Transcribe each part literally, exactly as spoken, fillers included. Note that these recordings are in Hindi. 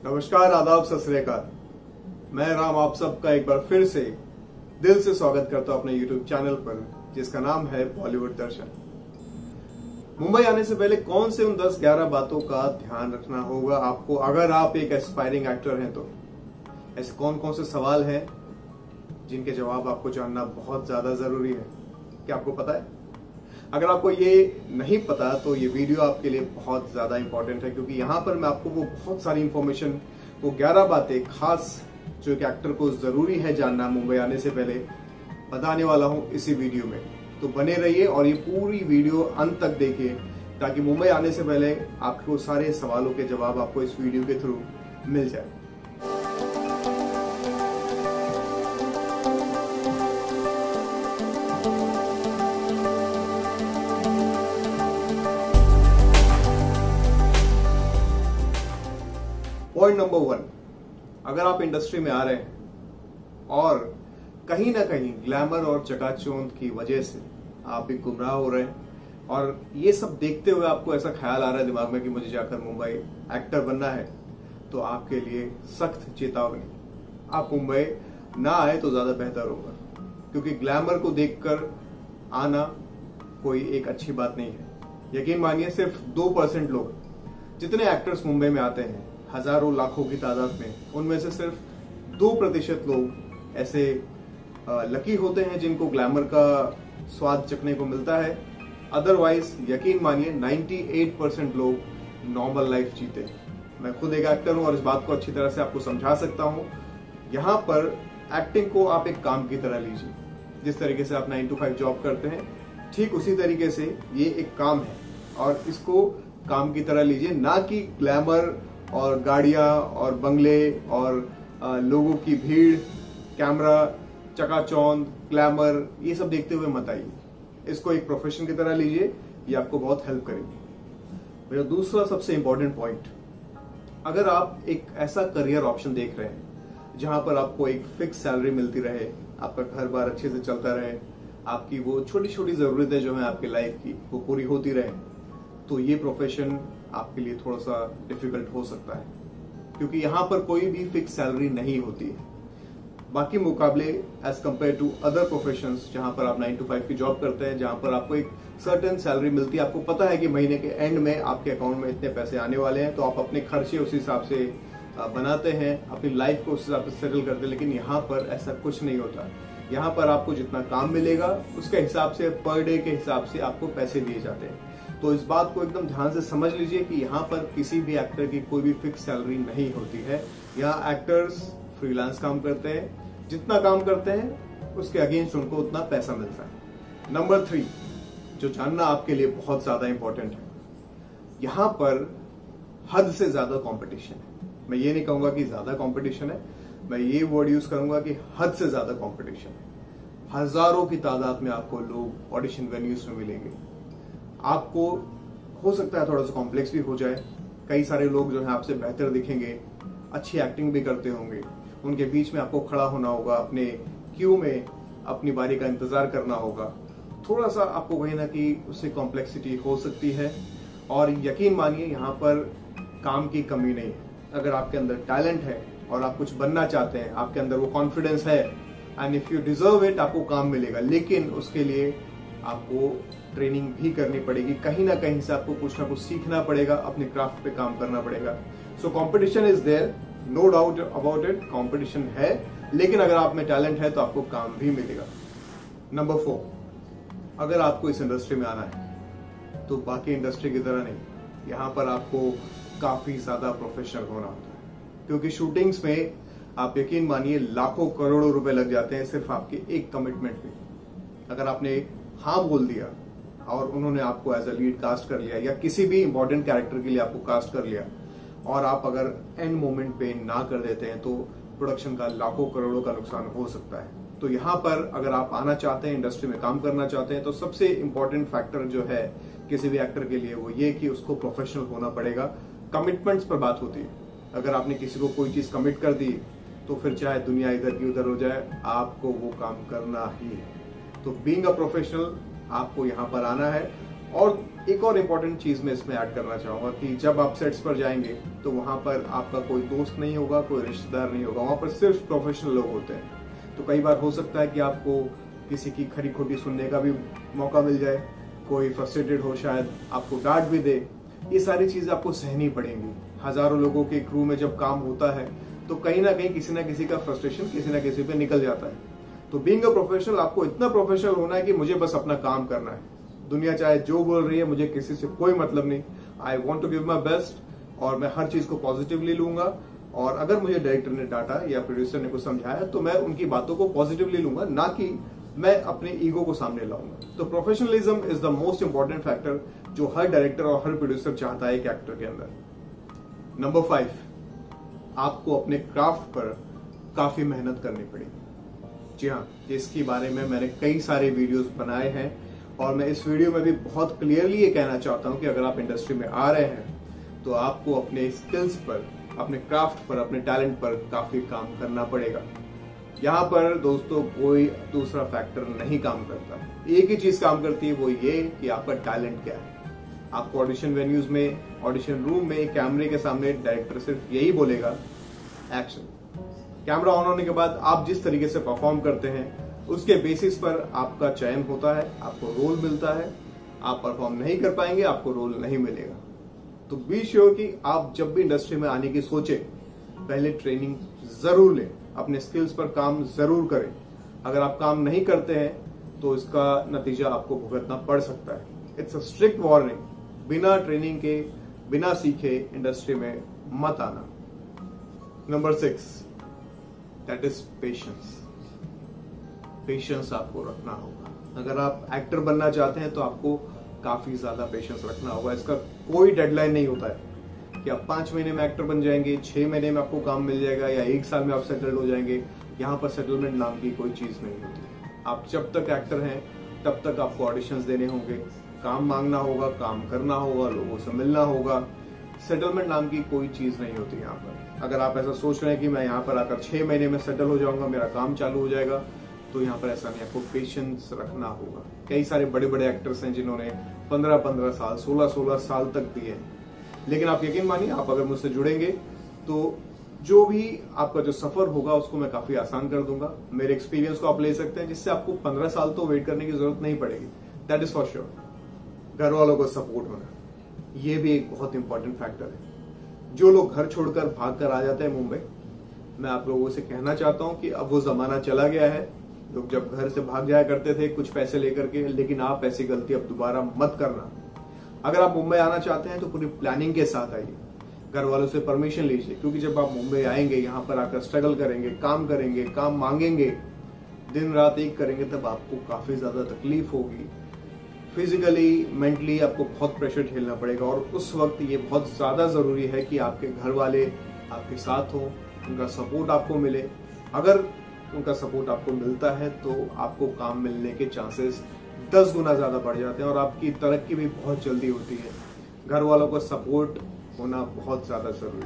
नमस्कार, आदाब, सत श्री अकाल। मैं राम आप सबका एक बार फिर से दिल से स्वागत करता हूं अपने यूट्यूब चैनल पर, जिसका नाम है बॉलीवुड दर्शन। मुंबई आने से पहले कौन से उन दस ग्यारह बातों का ध्यान रखना होगा आपको अगर आप एक एस्पायरिंग एक्टर हैं? तो ऐसे कौन कौन से सवाल हैं जिनके जवाब आपको जानना बहुत ज्यादा जरूरी है? क्या आपको पता है? अगर आपको ये नहीं पता तो ये वीडियो आपके लिए बहुत ज्यादा इंपॉर्टेंट है, क्योंकि यहाँ पर मैं आपको वो बहुत सारी इंफॉर्मेशन, वो ग्यारह बातें खास जो कि एक्टर को जरूरी है जानना मुंबई आने से पहले, बताने वाला हूँ इसी वीडियो में। तो बने रहिए और ये पूरी वीडियो अंत तक देखिए, ताकि मुंबई आने से पहले आपको सारे सवालों के जवाब आपको इस वीडियो के थ्रू मिल जाए। पॉइंट नंबर वन, अगर आप इंडस्ट्री में आ रहे हैं और कहीं ना कहीं ग्लैमर और चकाचौंध की वजह से आप भी गुमराह हो रहे हैं और ये सब देखते हुए आपको ऐसा ख्याल आ रहा है दिमाग में कि मुझे जाकर मुंबई एक्टर बनना है, तो आपके लिए सख्त चेतावनी, आप मुंबई ना आए तो ज्यादा बेहतर होगा, क्योंकि ग्लैमर को देखकर आना कोई एक अच्छी बात नहीं है। यकीन मानिए, सिर्फ दो परसेंट लोग, जितने एक्टर्स मुंबई में आते हैं हजारों लाखों की तादाद में, उनमें से सिर्फ दो प्रतिशत लोग ऐसे लकी होते हैं जिनको ग्लैमर का स्वाद चखने को मिलता है। अदरवाइज यकीन मानिए अट्ठानवे परसेंट लोग नॉर्मल लाइफ जीते हैं। मैं खुद एक एक्टर हूं और इस बात को अच्छी तरह से आपको समझा सकता हूं। यहाँ पर एक्टिंग को आप एक काम की तरह लीजिए। जिस तरीके से आप नाइन टू फाइव जॉब करते हैं, ठीक उसी तरीके से ये एक काम है और इसको काम की तरह लीजिए, ना कि ग्लैमर और गाड़ियां और बंगले और आ, लोगों की भीड़, कैमरा, चकाचौंध, ग्लैमर, ये सब देखते हुए मत आइए। इसको एक प्रोफेशन की तरह लीजिए, ये आपको बहुत हेल्प करेगी। मेरा दूसरा सबसे इंपॉर्टेंट पॉइंट, अगर आप एक ऐसा करियर ऑप्शन देख रहे हैं जहां पर आपको एक फिक्स सैलरी मिलती रहे, आपका घर बार अच्छे से चलता रहे, आपकी वो छोटी छोटी जरूरतें जो है आपकी लाइफ की वो पूरी होती रहे, तो ये प्रोफेशन आपके लिए थोड़ा सा डिफिकल्ट हो सकता है, क्योंकि यहां पर कोई भी फिक्स सैलरी नहीं होती है। बाकी मुकाबले as compared to other professions जहां पर आप नाइन टू फाइव की जॉब करते हैं, जहां पर आपको एक सर्टेन सैलरी मिलती है, आपको पता है कि महीने के एंड में आपके अकाउंट में इतने पैसे आने वाले हैं, तो आप अपने खर्चे उस हिसाब से बनाते हैं, अपनी लाइफ को उस हिसाब से सेटल करते हैं। लेकिन यहाँ पर ऐसा कुछ नहीं होता। यहाँ पर आपको जितना काम मिलेगा उसके हिसाब से, पर डे के हिसाब से आपको पैसे दिए जाते हैं। तो इस बात को एकदम ध्यान से समझ लीजिए कि यहाँ पर किसी भी एक्टर की कोई भी फिक्स सैलरी नहीं होती है। यहाँ एक्टर्स फ्रीलांस काम करते हैं, जितना काम करते हैं उसके अगेंस्ट उनको उतना पैसा मिलता है। नंबर थ्री, जो जानना आपके लिए बहुत ज्यादा इंपॉर्टेंट है, यहाँ पर हद से ज्यादा कंपटीशन है। मैं ये नहीं कहूंगा कि ज्यादा कंपटीशन है, मैं ये वर्ड यूज करूंगा कि हद से ज्यादा कंपटीशन है। हजारों की तादाद में आपको लोग ऑडिशन वेन्यूज में मिलेंगे। आपको हो सकता है थोड़ा सा कॉम्प्लेक्स भी हो जाए, कई सारे लोग जो है आपसे बेहतर दिखेंगे, अच्छी एक्टिंग भी करते होंगे, उनके बीच में आपको खड़ा होना होगा, अपने क्यू में अपनी बारी का इंतजार करना होगा। थोड़ा सा आपको कहीं ना कहीं उससे कॉम्प्लेक्सिटी हो सकती है। और यकीन मानिए, यहाँ पर काम की कमी नहीं है। अगर आपके अंदर टैलेंट है और आप कुछ बनना चाहते हैं, आपके अंदर वो कॉन्फिडेंस है, and if you deserve it, आपको काम मिलेगा। लेकिन उसके लिए आपको ट्रेनिंग भी करनी पड़ेगी, कहीं ना कहीं से आपको कुछ ना कुछ सीखना पड़ेगा, अपने क्राफ्ट पे काम करना पड़ेगा। So competition is there, no doubt about it, competition है, लेकिन अगर आप में टैलेंट है तो आपको काम भी मिलेगा। नंबर फोर, अगर आपको इस इंडस्ट्री में आना है तो बाकी इंडस्ट्री की तरह नहीं, यहाँ पर आपको काफी ज्यादा प्रोफेशनल होना होता है, क्योंकि शूटिंग्स में आप यकीन मानिए लाखों करोड़ों रुपए लग जाते हैं सिर्फ आपके एक कमिटमेंट पे। अगर आपने हाँ बोल दिया और उन्होंने आपको एज अ लीड कास्ट कर लिया, या किसी भी इंपॉर्टेंट कैरेक्टर के लिए आपको कास्ट कर लिया, और आप अगर एंड मोमेंट पे ना कर देते हैं, तो प्रोडक्शन का लाखों करोड़ों का नुकसान हो सकता है। तो यहाँ पर अगर आप आना चाहते हैं, इंडस्ट्री में काम करना चाहते हैं, तो सबसे इंपॉर्टेंट फैक्टर जो है किसी भी एक्टर के लिए वो ये कि उसको प्रोफेशनल होना पड़ेगा। कमिटमेंट्स पर बात होती है। अगर आपने किसी को कोई चीज कमिट कर दी, तो फिर चाहे दुनिया इधर की उधर हो जाए, आपको वो काम करना ही है। तो बीइंग अ प्रोफेशनल आपको यहाँ पर आना है और एक और इम्पोर्टेंट चीज मैं इसमें ऐड करना चाहूंगा कि जब आप सेट्स पर जाएंगे तो वहां पर आपका कोई दोस्त नहीं होगा, कोई रिश्तेदार नहीं होगा, वहां पर सिर्फ प्रोफेशनल लोग होते हैं। तो कई बार हो सकता है कि आपको किसी की खरी खोटी सुनने का भी मौका मिल जाए, कोई फ्रस्ट्रेटेड हो, शायद आपको डांट भी दे। ये सारी चीजें आपको सहनी पड़ेंगी। हजारों लोगों के क्रू में जब काम होता है तो कहीं ना कहीं किसी ना किसी का फ्रस्ट्रेशन किसी ना किसी पे निकल जाता है। तो बीइंग अ प्रोफेशनल आपको इतना प्रोफेशनल होना है कि मुझे बस अपना काम करना है, दुनिया चाहे जो बोल रही है मुझे किसी से कोई मतलब नहीं। I want to give my best और मैं हर चीज को पॉजिटिवली लूंगा। और अगर मुझे डायरेक्टर ने डांटा या प्रोड्यूसर ने कुछ समझाया तो मैं उनकी बातों को पॉजिटिवली लूंगा, ना कि मैं अपने ईगो को सामने लाऊंगा। तो professionalism is the most important factor जो हर डायरेक्टर और हर प्रोड्यूसर चाहता है एक एक्टर के अंदर। नंबर फाइव, आपको अपने क्राफ्ट पर काफी मेहनत करनी पड़ेगी। जी हाँ, इसके बारे में मैंने कई सारे वीडियोस बनाए हैं और मैं इस वीडियो में भी बहुत क्लियरली ये कहना चाहता हूं कि अगर आप इंडस्ट्री में आ रहे हैं तो आपको अपने स्किल्स पर, अपने क्राफ्ट पर, अपने टैलेंट पर काफी काम करना पड़ेगा। यहाँ पर दोस्तों कोई दूसरा फैक्टर नहीं काम करता, एक ही चीज काम करती है, वो ये कि आपका टैलेंट क्या है। आपको ऑडिशन वेन्यूज में, ऑडिशन रूम में, कैमरे के सामने डायरेक्टर सिर्फ यही बोलेगा, एक्शन। कैमरा ऑन होने के बाद आप जिस तरीके से परफॉर्म करते हैं उसके बेसिस पर आपका चयन होता है, आपको रोल मिलता है। आप परफॉर्म नहीं कर पाएंगे, आपको रोल नहीं मिलेगा। तो बी श्योर कि आप जब भी इंडस्ट्री में आने की सोचे पहले ट्रेनिंग जरूर लें, अपने स्किल्स पर काम जरूर करें। अगर आप काम नहीं करते हैं तो इसका नतीजा आपको भुगतना पड़ सकता है। इट्स अ स्ट्रिक्ट वार्निंग, बिना ट्रेनिंग के, बिना सीखे इंडस्ट्री में मत आना। Number six, that is patience. Patience आपको रखना होगा। अगर आप एक्टर बनना चाहते हैं तो आपको काफी ज्यादा पेशेंस रखना होगा। इसका कोई डेडलाइन नहीं होता है कि आप पांच महीने में एक्टर बन जाएंगे, छह महीने में आपको काम मिल जाएगा या एक साल में आप सेटल्ड हो जाएंगे। यहाँ पर सेटलमेंट नाम की कोई चीज नहीं होती। आप जब तक एक्टर हैं तब तक आपको ऑडिशंस देने होंगे, काम मांगना होगा, काम करना होगा, लोगों से मिलना होगा। सेटलमेंट नाम की कोई चीज नहीं होती यहाँ पर। अगर आप ऐसा सोच रहे हैं कि मैं यहाँ पर आकर छह महीने में सेटल हो जाऊंगा, मेरा काम चालू हो जाएगा, तो यहाँ पर ऐसा नहीं। आपको पेशेंस रखना होगा। कई सारे बड़े बड़े एक्टर्स हैं जिन्होंने पंद्रह पंद्रह साल, सोलह सोलह साल तक दिए, लेकिन आप यकीन मानिए, आप अगर मुझसे जुड़ेंगे तो जो भी आपका जो सफर होगा उसको मैं काफी आसान कर दूंगा। मेरे एक्सपीरियंस को आप ले सकते हैं, जिससे आपको पंद्रह साल तो वेट करने की जरूरत नहीं पड़ेगी। That is for sure. घर वालों को सपोर्ट होना, ये भी एक बहुत इंपॉर्टेंट फैक्टर है। जो लोग घर छोड़कर भाग कर आ जाते हैं मुंबई, मैं आप लोगों से कहना चाहता हूं कि अब वो जमाना चला गया है। लोग जब घर से भाग जाया करते थे कुछ पैसे लेकर के, लेकिन आप ऐसी गलती अब दोबारा मत करना। अगर आप मुंबई आना चाहते हैं तो पूरी प्लानिंग के साथ आइए, घर वालों से परमिशन लीजिए, क्योंकि जब आप मुंबई आएंगे, यहाँ पर आकर स्ट्रगल करेंगे, काम करेंगे, काम मांगेंगे, दिन रात एक करेंगे, तब आपको काफी ज्यादा तकलीफ होगी। फिजिकली, मेंटली आपको बहुत प्रेशर झेलना पड़ेगा और उस वक्त ये बहुत ज्यादा जरूरी है कि आपके घर वाले आपके साथ हों, उनका सपोर्ट आपको मिले। अगर उनका सपोर्ट आपको मिलता है तो आपको काम मिलने के चांसेस दस गुना ज्यादा बढ़ जाते हैं और आपकी तरक्की भी बहुत जल्दी होती है। घर वालों का सपोर्ट होना बहुत ज्यादा जरूरी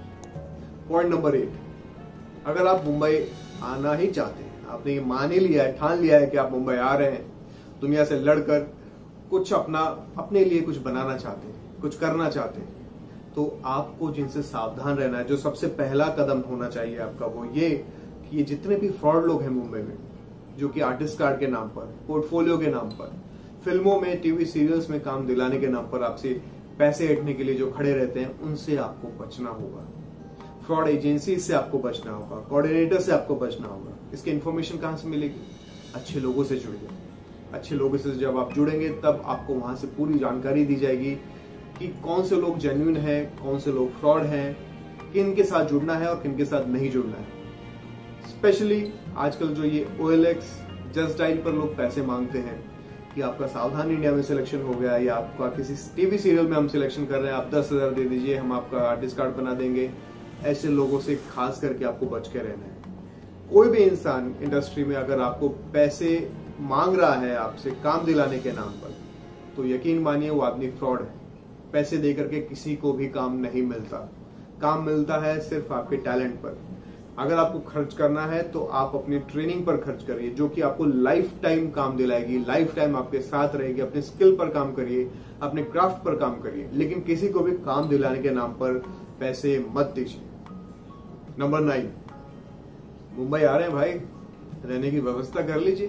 है। पॉइंट नंबर एट, अगर आप मुंबई आना ही चाहते हैं, आपने ये मान ही लिया है, ठान लिया है कि आप मुंबई आ रहे हैं, दुनिया से लड़कर कुछ अपना, अपने लिए कुछ बनाना चाहते हैं, कुछ करना चाहते हैं, तो आपको जिनसे सावधान रहना है, जो सबसे पहला कदम होना चाहिए आपका, वो ये कि ये जितने भी फ्रॉड लोग हैं मुंबई में, जो कि आर्टिस्ट कार्ड के नाम पर, पोर्टफोलियो के नाम पर, फिल्मों में, टीवी सीरियल्स में काम दिलाने के नाम पर आपसे पैसे हटने के लिए जो खड़े रहते हैं, उनसे आपको बचना होगा। फ्रॉड एजेंसी से आपको बचना होगा, कोऑर्डिनेटर से आपको बचना होगा। इसकी इन्फॉर्मेशन कहां से मिलेगी? अच्छे लोगों से जुड़िए। अच्छे लोगों से जब आप जुड़ेंगे तब आपको वहां से पूरी जानकारी दी जाएगी कि कौन से लोग जेन्युइन है, कौन से लोग फ्रॉड हैं, किन के साथ जुड़ना है और किन के साथ नहीं जुड़ना है। स्पेशली आजकल जो ये O L X, just dial पर लोग पैसे मांगते हैं कि आपका सावधान इंडिया में सिलेक्शन हो गया या आपका किसी टीवी सीरियल में हम सिलेक्शन कर रहे हैं, आप दस हजार दे दीजिए, हम आपका आर्टिस्ट कार्ड बना देंगे। ऐसे लोगों से खास करके आपको बच के रहना है। कोई भी इंसान इंडस्ट्री में अगर आपको पैसे मांग रहा है आपसे काम दिलाने के नाम पर, तो यकीन मानिए वो आदमी फ्रॉड है। पैसे देकर के किसी को भी काम नहीं मिलता। काम मिलता है सिर्फ आपके टैलेंट पर। अगर आपको खर्च करना है तो आप अपनी ट्रेनिंग पर खर्च करिए, जो कि आपको लाइफ टाइम काम दिलाएगी, लाइफ टाइम आपके साथ रहेगी। अपने स्किल पर काम करिए, अपने क्राफ्ट पर काम करिए, लेकिन किसी को भी काम दिलाने के नाम पर पैसे मत दीजिए। नंबर नाइन, मुंबई आ रहे हैं भाई, रहने की व्यवस्था कर लीजिए।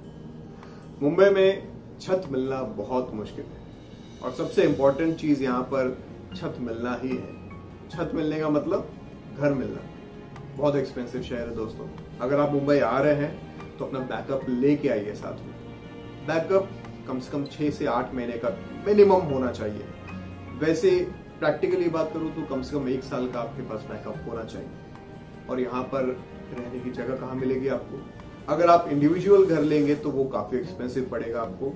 मुंबई में छत मिलना बहुत मुश्किल है और सबसे इंपॉर्टेंट चीज यहाँ पर छत मिलना ही है। छत मिलने का मतलब घर मिलना। बहुत एक्सपेंसिव शहर है दोस्तों। अगर आप मुंबई आ रहे हैं तो अपना बैकअप लेके आइए साथ में। बैकअप कम से कम छह से आठ महीने का मिनिमम होना चाहिए। वैसे प्रैक्टिकली बात करूं तो कम से कम एक साल का आपके पास बैकअप होना चाहिए। और यहाँ पर रहने की जगह कहाँ मिलेगी आपको? अगर आप इंडिविजुअल घर लेंगे तो वो काफी एक्सपेंसिव पड़ेगा आपको।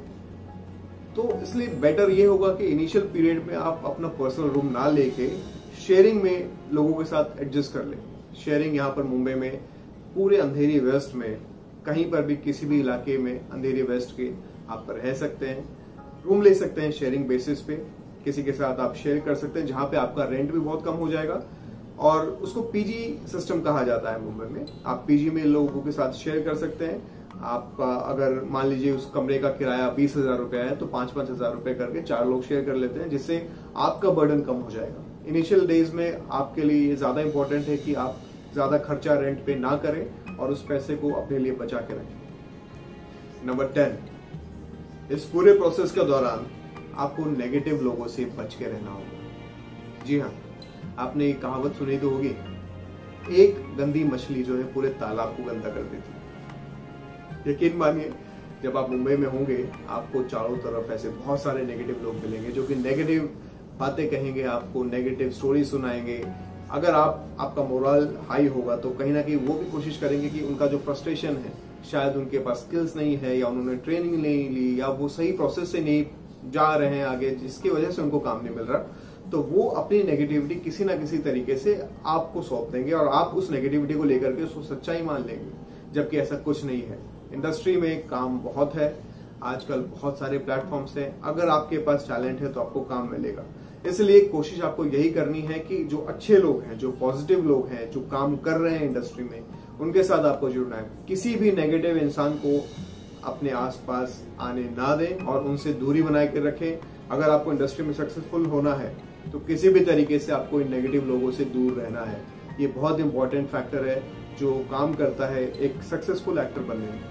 तो इसलिए बेटर ये होगा कि इनिशियल पीरियड में आप अपना पर्सनल रूम ना लेके शेयरिंग में लोगों के साथ एडजस्ट कर लें। शेयरिंग यहाँ पर मुंबई में पूरे अंधेरी वेस्ट में कहीं पर भी किसी भी इलाके में अंधेरी वेस्ट के आप रह सकते हैं। रूम ले सकते हैं शेयरिंग बेसिस पे, किसी के साथ आप शेयर कर सकते हैं, जहां पे आपका रेंट भी बहुत कम हो जाएगा। और उसको पीजी सिस्टम कहा जाता है मुंबई में। आप पीजी में लोगों के साथ शेयर कर सकते हैं। आप अगर मान लीजिए उस कमरे का किराया बीस हजार रुपया है तो पांच पांच हजार रुपए करके चार लोग शेयर कर लेते हैं, जिससे आपका बर्डन कम हो जाएगा। इनिशियल डेज में आपके लिए ये ज्यादा इंपॉर्टेंट है कि आप ज्यादा खर्चा रेंट पे ना करें और उस पैसे को अपने लिए बचा के रखें। नंबर टेन, इस पूरे प्रोसेस के दौरान आपको नेगेटिव लोगों से बच के रहना होगा। जी हाँ, आपने एक कहावत सुनी तो होगी, एक गंदी मछली जो है पूरे तालाब को गंदा कर देती है। यकीन मानिए, जब आप मुंबई में होंगे आपको चारों तरफ ऐसे बहुत सारे नेगेटिव लोग मिलेंगे जो कि नेगेटिव बातें कहेंगे, आपको नेगेटिव स्टोरी सुनाएंगे। अगर आप आपका मोरल हाई होगा तो कहीं ना कहीं वो भी कोशिश करेंगे कि उनका जो फ्रस्ट्रेशन है, शायद उनके पास स्किल्स नहीं है या उन्होंने ट्रेनिंग नहीं ली या वो सही प्रोसेस से नहीं जा रहे हैं आगे, जिसकी वजह से उनको काम नहीं मिल रहा, तो वो अपनी नेगेटिविटी किसी ना किसी तरीके से आपको सौंप देंगे और आप उस नेगेटिविटी को लेकर के उसको सच्चाई मान लेंगे, जबकि ऐसा कुछ नहीं है। इंडस्ट्री में काम बहुत है, आजकल बहुत सारे प्लेटफॉर्म्स हैं। अगर आपके पास टैलेंट है तो आपको काम मिलेगा। इसलिए कोशिश आपको यही करनी है कि जो अच्छे लोग हैं, जो पॉजिटिव लोग हैं, जो काम कर रहे हैं इंडस्ट्री में, उनके साथ आपको जुड़ना है। किसी भी नेगेटिव इंसान को अपने आसपास आने ना दें और उनसे दूरी बनाए के रखें। अगर आपको इंडस्ट्री में सक्सेसफुल होना है तो किसी भी तरीके से आपको इन नेगेटिव लोगों से दूर रहना है। ये बहुत इंपॉर्टेंट फैक्टर है जो काम करता है एक सक्सेसफुल एक्टर बनने में।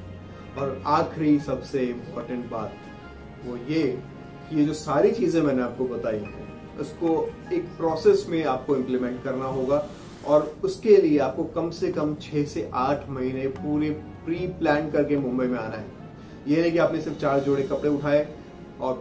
और आखिरी सबसे इम्पोर्टेंट बात वो ये कि ये जो सारी चीजें मैंने आपको बताई हैं उसको एक प्रोसेस में आपको इम्प्लीमेंट करना होगा और उसके लिए आपको कम से कम छह से आठ महीने पूरे प्री प्लान करके मुंबई में आना है। ये नहीं कि आपने सिर्फ चार जोड़े कपड़े उठाए और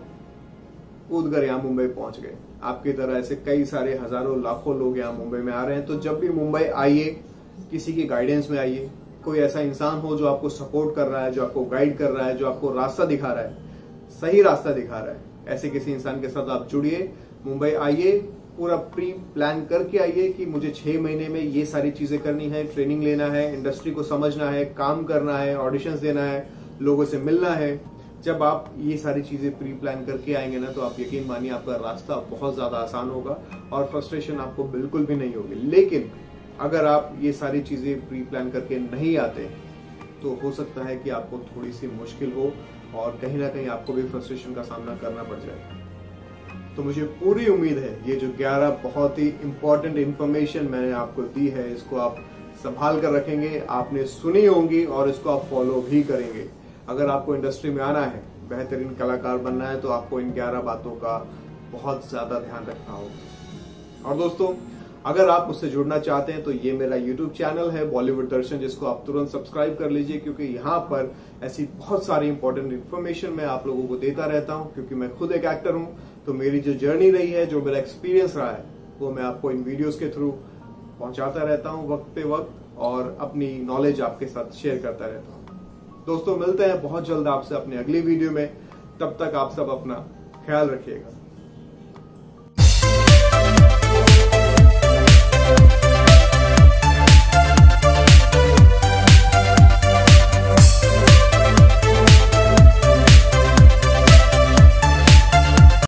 कूद कर यहाँ मुंबई पहुंच गए। आपकी तरह ऐसे कई सारे हजारों लाखों लोग यहाँ मुंबई में आ रहे हैं। तो जब भी मुंबई आइए, किसी की गाइडेंस में आइए। कोई ऐसा इंसान हो जो आपको सपोर्ट कर रहा है, जो आपको गाइड कर रहा है, जो आपको रास्ता दिखा रहा है, सही रास्ता दिखा रहा है, ऐसे किसी इंसान के साथ आप जुड़िए। मुंबई आइए, पूरा प्री प्लान करके आइए कि मुझे छह महीने में ये सारी चीजें करनी है, ट्रेनिंग लेना है, इंडस्ट्री को समझना है, काम करना है, ऑडिशंस देना है, लोगों से मिलना है। जब आप ये सारी चीजें प्री प्लान करके आएंगे ना, तो आप यकीन मानिए आपका रास्ता बहुत ज्यादा आसान होगा और फ्रस्ट्रेशन आपको बिल्कुल भी नहीं होगी। लेकिन अगर आप ये सारी चीजें प्री प्लान करके नहीं आते तो हो सकता है कि आपको थोड़ी सी मुश्किल हो और कहीं ना कहीं आपको भी फ्रस्ट्रेशन का सामना करना पड़ जाए। तो मुझे पूरी उम्मीद है ये जो ग्यारह बहुत ही इंपॉर्टेंट इंफॉर्मेशन मैंने आपको दी है, इसको आप संभाल कर रखेंगे, आपने सुनी होंगी और इसको आप फॉलो भी करेंगे। अगर आपको इंडस्ट्री में आना है, बेहतरीन कलाकार बनना है, तो आपको इन ग्यारह बातों का बहुत ज्यादा ध्यान रखना होगा। और दोस्तों, अगर आप मुझसे जुड़ना चाहते हैं तो ये मेरा यूट्यूब चैनल है बॉलीवुड दर्शन, जिसको आप तुरंत सब्सक्राइब कर लीजिए, क्योंकि यहाँ पर ऐसी बहुत सारी इंपॉर्टेंट इन्फॉर्मेशन मैं आप लोगों को देता रहता हूँ। क्योंकि मैं खुद एक एक्टर हूँ, तो मेरी जो जर्नी रही है, जो मेरा एक्सपीरियंस रहा है, वो मैं आपको इन वीडियोस के थ्रू पहुंचाता रहता हूँ वक्त पे वक्त, और अपनी नॉलेज आपके साथ शेयर करता रहता हूँ। दोस्तों, मिलते हैं बहुत जल्द आपसे अपनी अगली वीडियो में। तब तक आप सब अपना ख्याल रखिएगा।